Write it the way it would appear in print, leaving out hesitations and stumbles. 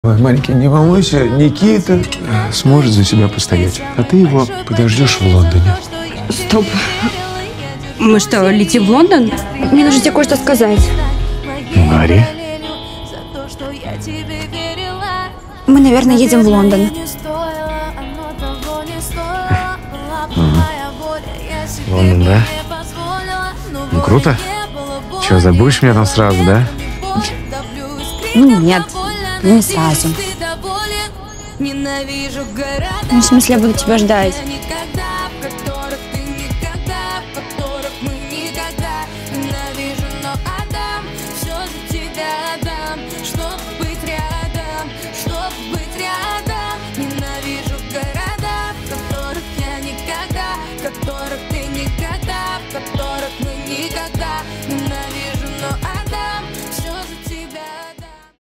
Ой, маленький, не волнуйся, Никита сможет за себя постоять. А ты его подождешь в Лондоне. Стоп. Мы что, летим в Лондон? Мне нужно тебе кое-что сказать. Мари? Мы, наверное, едем в Лондон. Лондон, да? Ну, круто. Че, забудешь меня там сразу, да? Ну, нет, не сразу. Ну, в смысле, я буду тебя ждать.